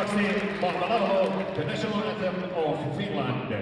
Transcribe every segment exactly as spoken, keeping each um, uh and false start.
Seuraavaksi vahva laulu The National Anthem of Finland.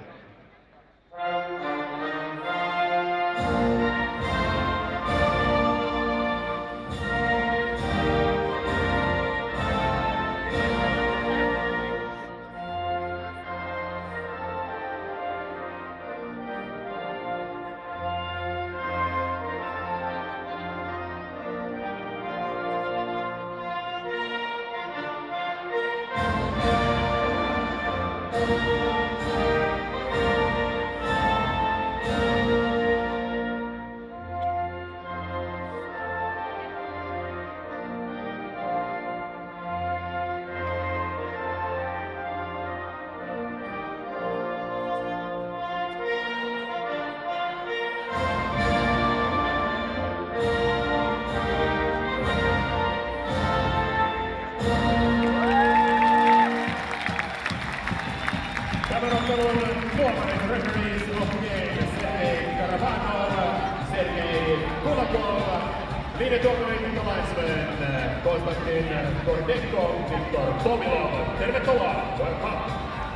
Tuomarit referees of the game, Sergei Karavanov, Sergei Kulakov, niiden tuomarit liittolaisven Konstantin Kordenko, Viktor Tomilov. Tervetuloa, welcome!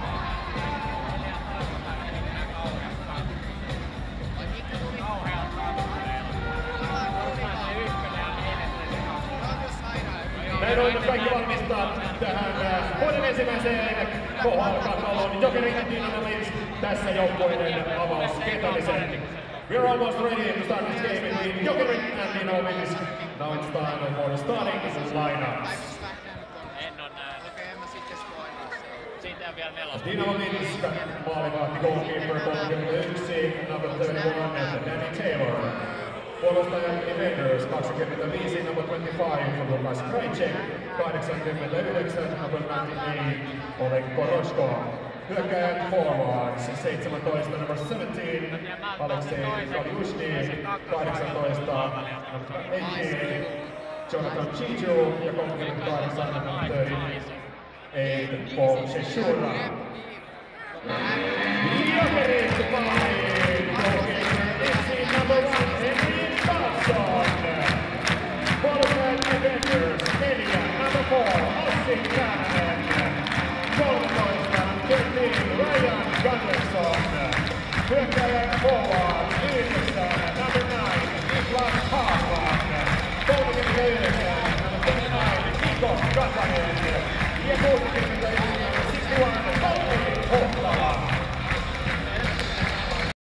Näin on kaikki valmistaa tähän vuoden ensimmäiseen K H L-kakkaloon Jokerit ja Dynamo Minsk tässä joukkueiden avausketämisen. We're almost ready to start this game between Jokerit and Dynamo Minsk. Now it's time for the starting lineups. En on nähnyt. Okei, en mä sitten spoilaa. Siitä on vielä nelosta. Dynamo Minsk, maalivahti goalkeeper kolmekymmentäyksi, number thirty-one, Danny Taylor. Puolustajat defenders kaksikymmentäviisi, number twenty-five, Lukas Krajcek, kahdeksankymmentäyhdeksän, number ninety-eight, Oleg Koroshko. Hyökkäjät forwards, seitsemäntoista, number seventeen, Aleksei Kalyushny, kahdeksantoista, number eighteen, Jonathan Chichu ja kolmekymmentäkahdeksan, number thirty-eight, Paul Sheshura. Jokerit palaii, goalkeeper, number one.